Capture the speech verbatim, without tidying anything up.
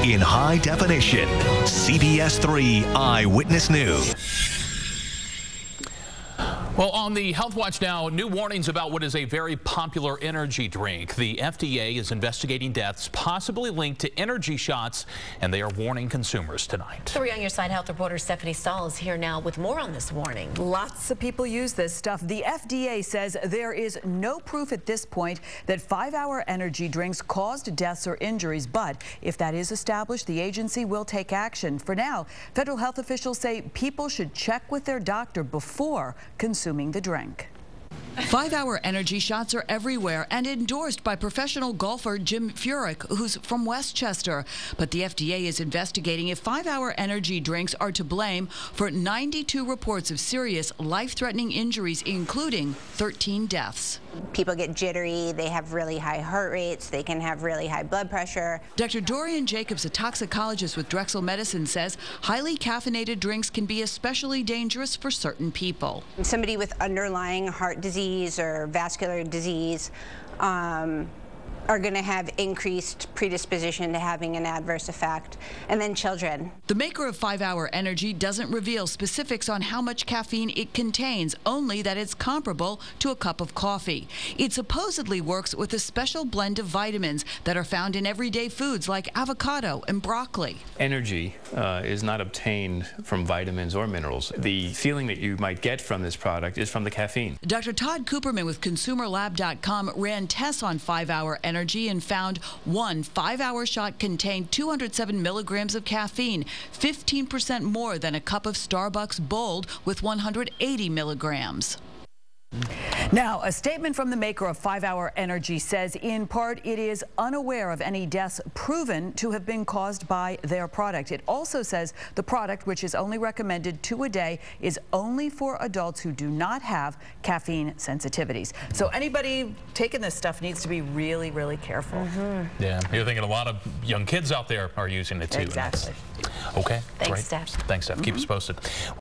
in high definition. C B S three Eyewitness News. Well, on the Health Watch now, new warnings about what is a very popular energy drink. The F D A is investigating deaths possibly linked to energy shots, and they are warning consumers tonight. Three on Your Side health reporter Stephanie Stahl is here now with more on this warning. Lots of people use this stuff. The F D A says there is no proof at this point that five-hour energy drinks caused deaths or injuries, but if that is established, the agency will take action. For now, federal health officials say people should check with their doctor before consuming the drink. Five-hour energy shots are everywhere and endorsed by professional golfer Jim Furyk, who's from Westchester. But the F D A is investigating if five-hour energy drinks are to blame for ninety-two reports of serious, life-threatening injuries, including thirteen deaths. People get jittery, they have really high heart rates, they can have really high blood pressure. Doctor Dorian Jacobs, a toxicologist with Drexel Medicine, says highly caffeinated drinks can be especially dangerous for certain people. Somebody with underlying heart disease or vascular disease um, are going to have increased predisposition to having an adverse effect, and then children. The maker of five-hour energy doesn't reveal specifics on how much caffeine it contains, only that it's comparable to a cup of coffee. It supposedly works with a special blend of vitamins that are found in everyday foods like avocado and broccoli. Energy uh, is not obtained from vitamins or minerals. The feeling that you might get from this product is from the caffeine. Doctor Todd Cooperman with Consumer Lab dot com ran tests on five-hour energy Energy and found one five-hour shot contained two hundred seven milligrams of caffeine, fifteen percent more than a cup of Starbucks Bold with one hundred eighty milligrams. Now, a statement from the maker of five-hour energy says, in part, it is unaware of any deaths proven to have been caused by their product. It also says the product, which is only recommended two a day, is only for adults who do not have caffeine sensitivities. So anybody taking this stuff needs to be really, really careful. Mm-hmm. Yeah, you're thinking a lot of young kids out there are using it too. Exactly. Okay. Thanks, great. Steph. Thanks, Steph. Mm-hmm. Keep us posted.